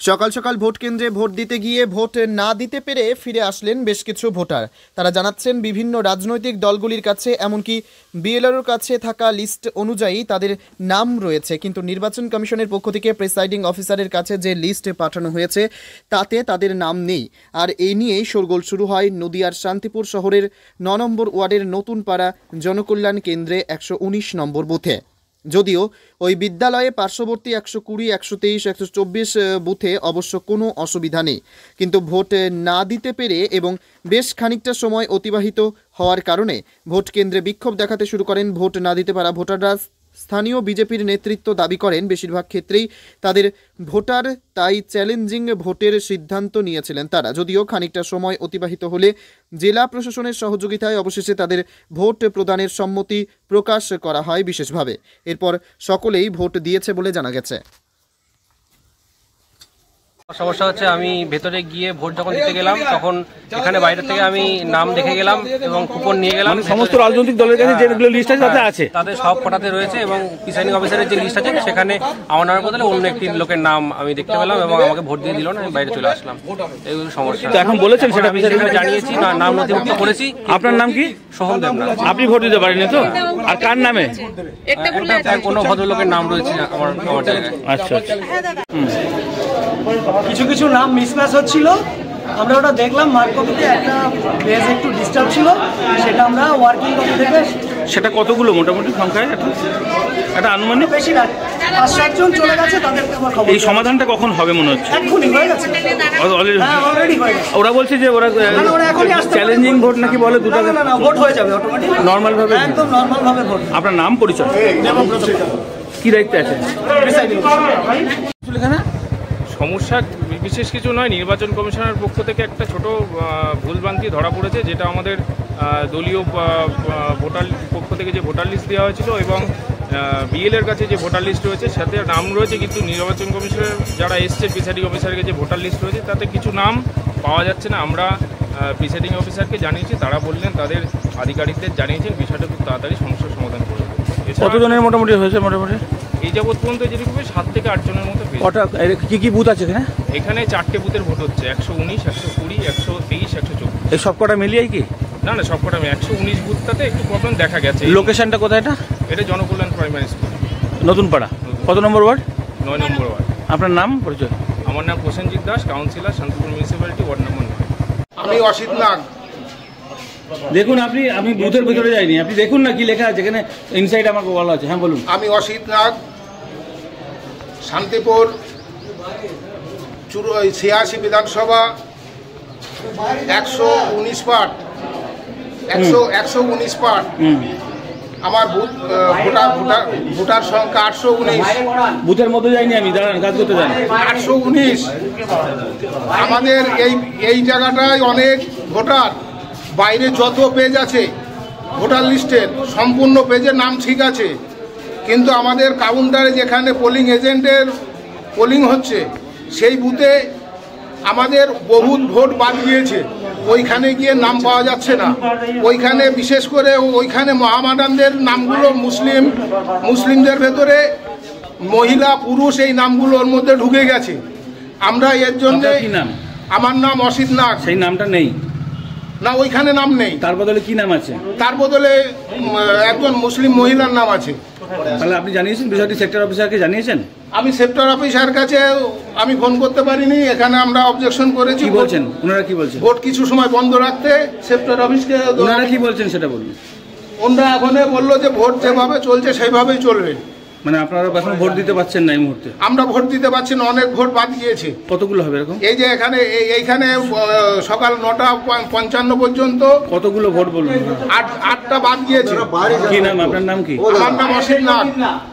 সকাল সকাল ভোট কেন্দ্রে ভোট দিতে গিয়ে ভোট না দিতে পেরে ফিরে আসলেন বেশ কিছু ভোটার। তারা জানাচ্ছেন বিভিন্ন রাজনৈতিক দলগুলির কাছে এমনকি বিএলআরওর কাছে থাকা লিস্ট অনুযায়ী তাদের নাম রয়েছে, কিন্তু নির্বাচন কমিশনের পক্ষ থেকে প্রিসাইডিং অফিসারের কাছে যে লিস্ট পাঠানো হয়েছে তাতে তাদের নাম নেই। আর এই নিয়েই শোরগোল শুরু হয় নদিয়ার শান্তিপুর শহরের ৯ নম্বর ওয়ার্ডের নতুন পাড়া জনকল্যাণ কেন্দ্রে ১১৯ নম্বর বুথে। যদিও ওই বিদ্যালয়ে পার্শ্ববর্তী ১২০, ১২৩, ১২৪ বুথে অবশ্য কোনো অসুবিধা নেই, কিন্তু ভোট না দিতে পেরে এবং বেশ খানিকটা সময় অতিবাহিত হওয়ার কারণে ভোট কেন্দ্রে বিক্ষোভ দেখাতে শুরু করেন ভোট না দিতে পারা ভোটাররা। স্থানীয় বিজেপির নেতৃত্ব দাবি করেন বেশিরভাগ ক্ষেত্রেই তাদের ভোটার, তাই চ্যালেঞ্জিং ভোটের সিদ্ধান্ত নিয়েছিলেন তারা। যদিও খানিকটা সময় অতিবাহিত হলে জেলা প্রশাসনের সহযোগিতায় অবশেষে তাদের ভোট প্রদানের সম্মতি প্রকাশ করা হয় বিশেষভাবে। এরপর সকলেই ভোট দিয়েছে বলে জানা গেছে। সমস্যা হচ্ছে, আমি ভেতরে গিয়ে ভোট যখন দিতে গেলাম তখন এখানে বাইরে থেকে আমি নাম দেখে গেলাম এবং কুপন নিয়ে গেলাম। সমস্ত রাজনৈতিক দলের কাছে যেগুলো লিস্ট আছে তাতে আছে, তাদের সব কটাতে রয়েছে এবং প্রিসাইডিং অফিসারের যে লিস্ট আছে সেখানে আমার নামের বদলে অন্য একটি লোকের নাম আমি দেখতে পেলাম এবং আমাকে ভোট দিয়ে দিল না, আমি বাইরে চলে আসলাম। এইগুলো সমস্যা। তো এখন বলেছেন সেটা আমি জানিয়েছি, নাম নথিভুক্ত করেছি। আপনার নাম কি? সোহম দেবনাথ। আপনি ভোট দিতে পারেননি তো? আর কার নামে? কোনো ভদ্রলোকের নাম রয়েছে আমার জায়গায়। আচ্ছা, কিছু কিছু নাম মিসম্যাচ হচ্ছিল, আমরা ওটা দেখলাম। মার্ক কপিতে একটা পেজ একটু ডিস্টার্ব ছিল, সেটা আমরা ওয়ার্কিং কপি থেকে। সেটা কতগুলো মোটামুটি সংখ্যায়? একটা আনুমানিক বেশি না, ৫-৭ জন চলে গেছে, তাদেরকে আমার খবর। এই সমাধানটা কখন হবে মনে হচ্ছে? এখনই হয়ে গেছে, অলরেডি হয়ে গেছে। ওরা বলছে যে ওরা চ্যালেঞ্জিং ভোট নাকি বলে দুটো। না, ভোট হয়ে যাবে অটোমেটিক, নর্মাল ভাবে, একদম নর্মাল ভাবে ভোট। আপনার নাম পরিচয়? কি দায়িত্বে আছে? সমস্যা বিশেষ কিছু নয়, নির্বাচন কমিশনের পক্ষ থেকে একটা ছোট ভুলভ্রান্তি ধরা পড়েছে, যেটা আমাদের দলীয় ভোটার পক্ষ থেকে যে ভোটার লিস্ট দেওয়া হয়েছিল এবং বিএলের কাছে যে ভোটার লিস্ট রয়েছে সাথে নাম রয়েছে, কিন্তু নির্বাচন কমিশনের যারা এসছে প্রিসাইডিং অফিসারের যে ভোটার লিস্ট রয়েছে তাতে কিছু নাম পাওয়া যাচ্ছে না। আমরা প্রিসাইডিং অফিসারকে জানিয়েছি, তারা বললেন তাদের আধিকারিকদের জানিয়েছেন, বিষয়টা খুব তাড়াতাড়ি সমস্যার সমাধান করবে। কতজনের মোটামুটি হয়েছে? মোটামুটি এই যাবৎ পর্যন্ত যেটুকু 7 থেকে 8 জনের মতো। কি কি বুথ আছে এখানে? এখানে 4টে বুথের ভোট হচ্ছে, 119, 120, 123, 124। এই সব কটা মিলিয়ে কি? না, সব কটা 119 বুথটাতে একটু প্রবলেম দেখা গেছে। লোকেশনটা কোথায়? এটা জনকল্যাণ প্রাইমারি স্কুল, নতুন পাড়া। কত নম্বর ওয়ার্ড? 9 নম্বর ওয়ার্ড। আপনার নাম পরিচয়? আমার নাম Prosenjit Das, councillor, Shantipur municipality, ward number 9। আমি অসিত নাগ। দেখুন, আমি বুথের ভিতরে যাইনি, আপনি দেখুন না কি লেখা আছে এখানে ইনসাইড আমাকে বলা আছে। হ্যাঁ বলুন। আমি অসিত নাগ, শান্তিপুর 86 বিধানসভা 119 পার্ট 119 পার্ট। আমার ভোটার সংখ্যা 819। বুথের মধ্যে যাইনি আমি, দাঁড়ান, কাজ করতে যাই। 819। আমাদের এই জায়গাটায় অনেক ভোটার, বাইরে যত পেজ আছে ভোটার লিস্টের সম্পূর্ণ পেজের নাম ঠিক আছে, কিন্তু আমাদের কাউন্টারে যেখানে পোলিং এজেন্টের পোলিং হচ্ছে সেই বুথে আমাদের বহুত ভোট বাদ গিয়েছে, ওইখানে গিয়ে নাম পাওয়া যাচ্ছে না। ওইখানে বিশেষ করে ওইখানে মহামাদানদের নামগুলো মুসলিমদের ভেতরে মহিলা পুরুষ এই নামগুলোর মধ্যে ঢুকে গেছে। আমরা এর জন্য। আমার নাম অসিত নাগ। সেই নামটা নেই না, ওইখানে নাম নেই। তার বদলে কি নাম আছে? তার বদলে একজন মুসলিম মহিলার নাম আছে। তাহলে আপনি জানিয়েছেন বিষয়টি সেক্টর অফিসারকে জানিয়েছেন? আমি সেক্টর অফিসার কাছে আমি ফোন করতে পারিনি, এখানে আমরা অবজেকশন করেছি। কি বলছেন ওনারা? কি বলছেন? ভোট কিছু সময় বন্ধ রাখতে সেক্টর অফিসকে। ওনারা কি বলছেন সেটা বলুন। ওনারা এখন বললো যে ভোট যেভাবে চলছে সেইভাবেই চলবে। মানে আপনারা এখন ভোট দিতে পারছেন না এই মুহূর্তে? আমরা ভোট দিতে পারছি না, অনেক ভোট বাদ গিয়েছে। কতগুলো হবে এরকম? এই যে এইখানে সকাল 9:55 পর্যন্ত কতগুলো ভোট বলুন? 8টা বাদ গিয়েছে। কি নাম? আপনার নাম কি? আমার নাম অসিত নাগ।